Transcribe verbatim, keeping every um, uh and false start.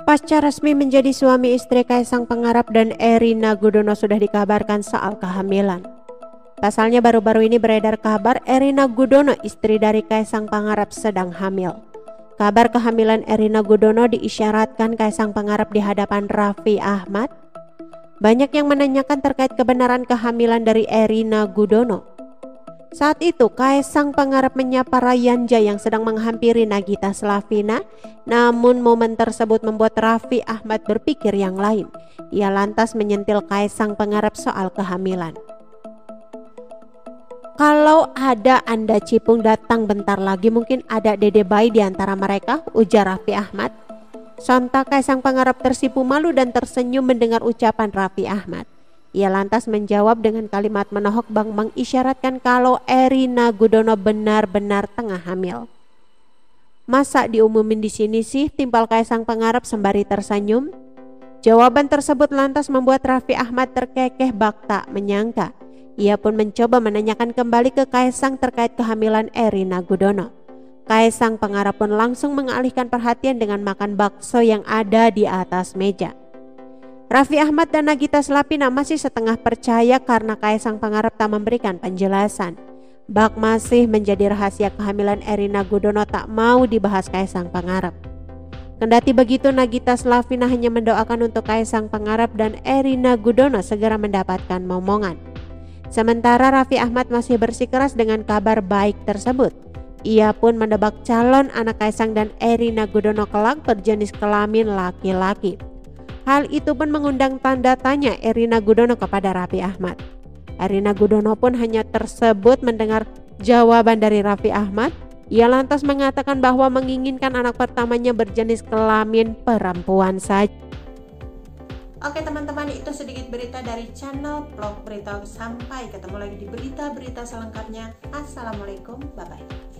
Pasca resmi menjadi suami istri Kaisang Pangarep dan Erina Gudono sudah dikabarkan soal kehamilan. Pasalnya baru-baru ini beredar kabar Erina Gudono, istri dari Kaisang Pangarep, sedang hamil. Kabar kehamilan Erina Gudono diisyaratkan Kaisang Pangarep di hadapan Raffi Ahmad. Banyak yang menanyakan terkait kebenaran kehamilan dari Erina Gudono. Saat itu Kaisang Pangarep menyapa Rayanja yang sedang menghampiri Nagita Slavina, namun momen tersebut membuat Raffi Ahmad berpikir yang lain. Ia lantas menyentil Kaisang Pangarep soal kehamilan. "Kalau ada Anda Cipung datang bentar lagi, mungkin ada dede bayi di antara mereka," ujar Raffi Ahmad. Sontak Kaisang Pangarep tersipu malu dan tersenyum mendengar ucapan Raffi Ahmad. Ia lantas menjawab dengan kalimat menohok bang mengisyaratkan kalau Erina Gudono benar-benar tengah hamil. "Masa diumumin di sini sih?" timpal Kaisang Pangarep sembari tersenyum. Jawaban tersebut lantas membuat Raffi Ahmad terkekeh bak tak menyangka. Ia pun mencoba menanyakan kembali ke Kaisang terkait kehamilan Erina Gudono. Kaisang Pangarep pun langsung mengalihkan perhatian dengan makan bakso yang ada di atas meja. Raffi Ahmad dan Nagita Slavina masih setengah percaya karena Kaisang Pangarep tak memberikan penjelasan. Bak masih menjadi rahasia kehamilan Erina Gudono tak mau dibahas Kaisang Pangarep. Kendati begitu, Nagita Slavina hanya mendoakan untuk Kaisang Pangarep dan Erina Gudono segera mendapatkan momongan. Sementara Raffi Ahmad masih bersikeras dengan kabar baik tersebut. Ia pun menebak calon anak Kaisang dan Erina Gudono kelak berjenis kelamin laki-laki. Hal itu pun mengundang tanda tanya Erina Gudono kepada Raffi Ahmad. Erina Gudono pun hanya tersebut mendengar jawaban dari Raffi Ahmad. Ia lantas mengatakan bahwa menginginkan anak pertamanya berjenis kelamin perempuan saja. Oke teman-teman, itu sedikit berita dari channel Vlog Berita. Sampai ketemu lagi di berita-berita selengkapnya. Assalamualaikum, bye-bye.